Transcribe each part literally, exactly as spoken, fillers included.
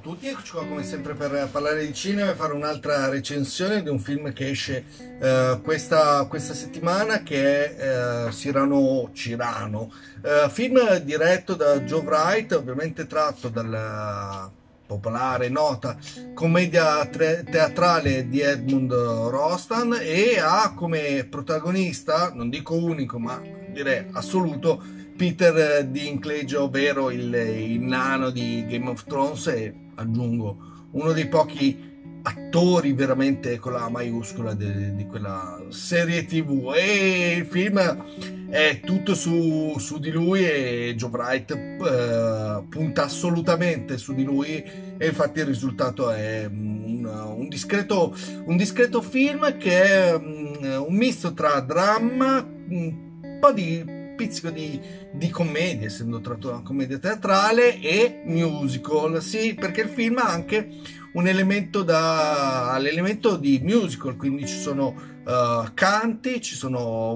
tutti, eccoci qua come sempre per parlare di cinema e fare un'altra recensione di un film che esce eh, questa, questa settimana, che è eh, Cyrano, Cyrano, eh, film diretto da Joe Wright, ovviamente tratto dalla popolare nota commedia teatrale di Edmund Rostand, e ha come protagonista, non dico unico ma direi assoluto, Peter Dinklage, ovvero il, il nano di Game of Thrones, e aggiungo uno dei pochi attori veramente con la maiuscola di, di quella serie tv. E il film è tutto su, su di lui, e Joe Wright eh, punta assolutamente su di lui, e infatti il risultato è un, un, discreto, un discreto film che è um, un misto tra dramma, un po' di pizzico di, di commedia, essendo tratto da una commedia teatrale, e musical. Sì, perché il film ha anche un elemento da l'elemento di musical, quindi ci sono uh, canti, ci sono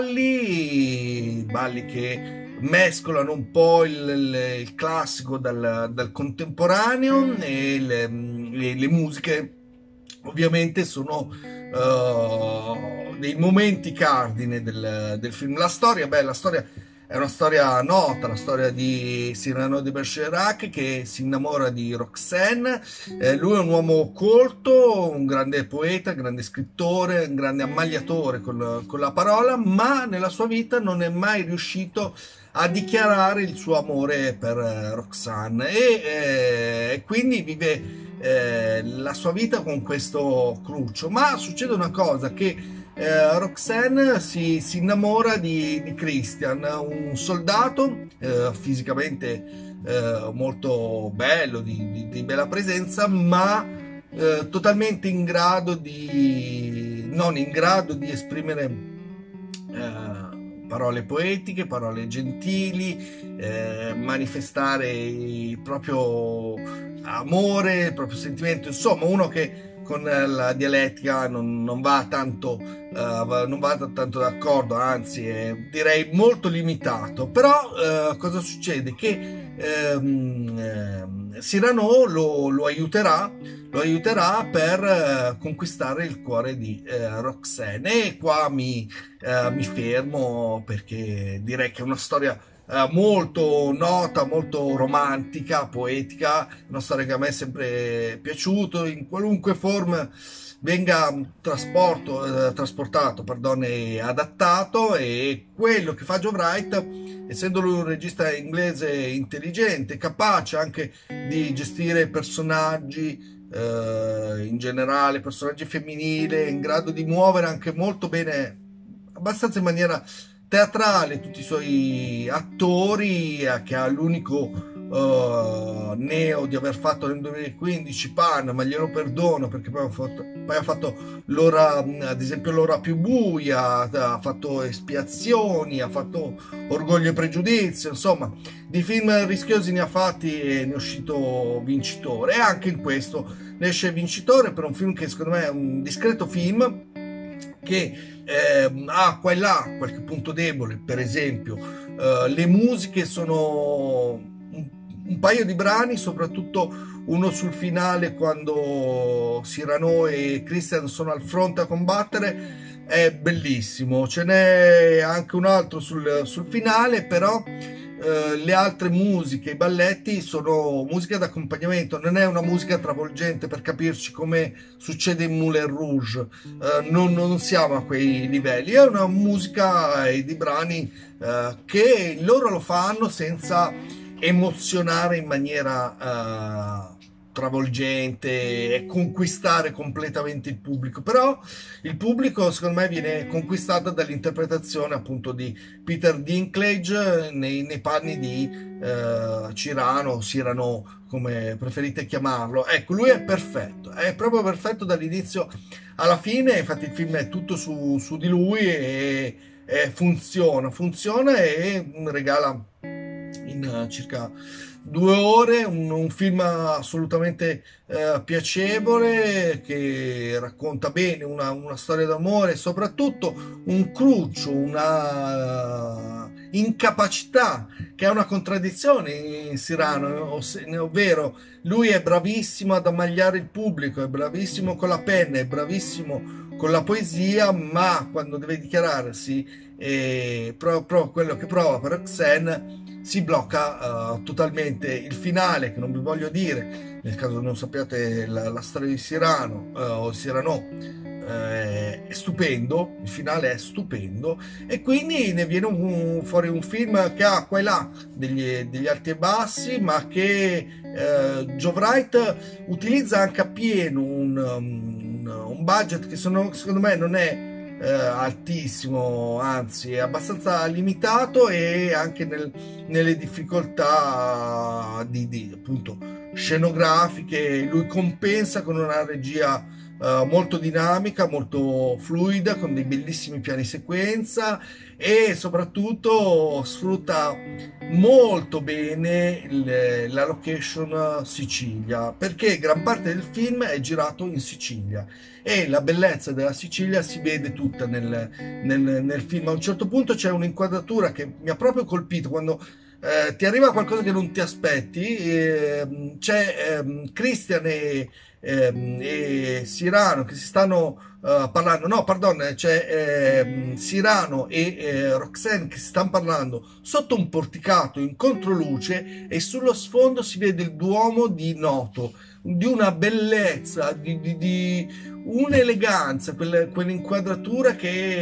balli, balli che mescolano un po' il, il, il classico dal, dal contemporaneo, e le, le, le musiche ovviamente sono uh, dei momenti cardine del, del film. La storia, beh, la storia è una storia nota, la storia di Cyrano de Bergerac che si innamora di Roxane. Eh, lui è un uomo colto, un grande poeta, un grande scrittore, un grande ammagliatore con, con la parola, ma nella sua vita non è mai riuscito a dichiarare il suo amore per eh, Roxane, e eh, quindi vive eh, la sua vita con questo cruccio. Ma succede una cosa, che Eh, Roxane si, si innamora di, di Christian, un soldato eh, fisicamente eh, molto bello, di, di, di bella presenza, ma eh, totalmente in grado di non in grado di esprimere eh, parole poetiche, parole gentili, eh, manifestare il proprio amore, il proprio sentimento. Insomma, uno che con la dialettica non, non va tanto uh, non va tanto d'accordo, anzi è, direi molto limitato. Però uh, cosa succede? Che um, eh, Cyrano lo, lo aiuterà lo aiuterà per uh, conquistare il cuore di uh, Roxane. E qua mi, uh, mi fermo, perché direi che è una storia Uh, molto nota, molto romantica, poetica, una storia che a me è sempre piaciuto, in qualunque forma venga trasporto, uh, trasportato pardon, e adattato. E quello che fa Joe Wright, essendo lui un regista inglese intelligente, capace anche di gestire personaggi, uh, in generale personaggi femminili, in grado di muovere anche molto bene, abbastanza in maniera teatrale, tutti i suoi attori, eh, che ha l'unico uh, neo di aver fatto nel duemilaquindici Pan, ma glielo perdono perché poi ha fatto, poi ha fatto l'ora, ad esempio l'ora più buia, ha fatto Espiazioni, ha fatto Orgoglio e Pregiudizio. Insomma, di film rischiosi ne ha fatti e ne è uscito vincitore, e anche in questo ne esce vincitore per un film che secondo me è un discreto film, che eh, ha qua e là qualche punto debole. Per esempio eh, le musiche sono un, un paio di brani, soprattutto uno sul finale, quando Cyrano e Christian sono al fronte a combattere, è bellissimo. Ce n'è anche un altro sul, sul finale, però Uh, le altre musiche, i balletti, sono musica d'accompagnamento, non è una musica travolgente, per capirci, come succede in Moulin Rouge. Uh, non, non siamo a quei livelli, è una musica e di brani uh, che loro lo fanno senza emozionare in maniera uh, travolgente e conquistare completamente il pubblico. Però il pubblico, secondo me, viene conquistato dall'interpretazione appunto di Peter Dinklage nei, nei panni di uh, Cyrano, o Cyrano come preferite chiamarlo. Ecco, lui è perfetto, è proprio perfetto dall'inizio alla fine. Infatti il film è tutto su, su di lui, e, e funziona funziona e regala in circa due ore un, un film assolutamente eh, piacevole, che racconta bene una, una storia d'amore, e soprattutto un cruccio, una, incapacità, che è una contraddizione in Cyrano, ovvero lui è bravissimo ad ammagliare il pubblico, è bravissimo con la penna, è bravissimo con la poesia, ma quando deve dichiararsi e proprio quello che prova per Roxanne si blocca uh, totalmente. Il finale, che non vi voglio dire nel caso non sappiate la, la storia di Cyrano uh, o Cyrano, uh, è stupendo, il finale è stupendo, e quindi ne viene un, fuori un film che ha qua e là degli, degli alti e bassi, ma che uh, Joe Wright utilizza anche appieno un, un, un budget che sono, secondo me non è Eh, altissimo, anzi è abbastanza limitato, e anche nel, nelle difficoltà di, di appunto scenografiche lui compensa con una regia eh, molto dinamica, molto fluida, con dei bellissimi piani sequenza, e soprattutto sfrutta molto bene il, la location Sicilia, perché gran parte del film è girato in Sicilia e la bellezza della Sicilia si vede tutta nel, nel, nel film. A un certo punto c'è un'inquadratura che mi ha proprio colpito quando eh, ti arriva qualcosa che non ti aspetti. Eh, c'è eh, Christian e, eh, e Cyrano che si stanno Uh, parlando, no, pardon, c'è eh, Cyrano e eh, Roxanne che si stanno parlando sotto un porticato in controluce, e sullo sfondo si vede il Duomo di Noto, di una bellezza, di, di, di un'eleganza, quelle, quell'inquadratura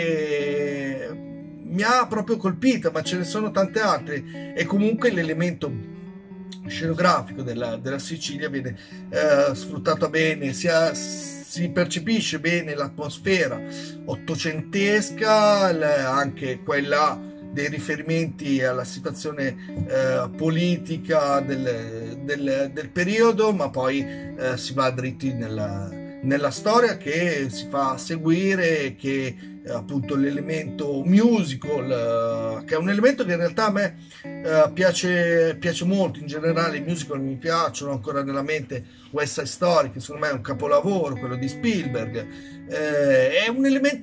che mi ha proprio colpita, ma ce ne sono tante altre, e comunque l'elemento scenografico della, della Sicilia viene eh, sfruttato bene, sia si percepisce bene l'atmosfera ottocentesca, anche quella dei riferimenti alla situazione eh, politica del, del, del periodo, ma poi eh, si va dritti nella, nella storia che si fa seguire, che eh, appunto l'elemento musical, eh, che è un elemento che in realtà a me eh, piace, piace molto. In generale i musical mi piacciono, ancora nella mente West Side Story, che secondo me è un capolavoro, quello di Spielberg. Eh, è un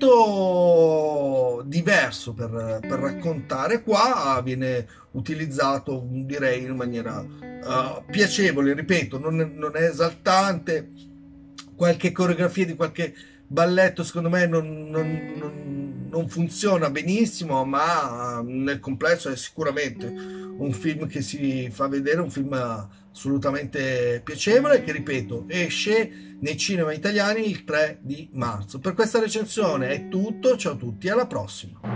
elemento diverso per, per raccontare, qua viene utilizzato, direi, in maniera uh, piacevole, ripeto, non, non è esaltante. Qualche coreografia di qualche balletto secondo me non, non, non, non funziona benissimo, ma nel complesso è sicuramente un film che si fa vedere, un film assolutamente piacevole, che, ripeto, esce nei cinema italiani il tre di marzo. Per questa recensione è tutto, ciao a tutti, alla prossima.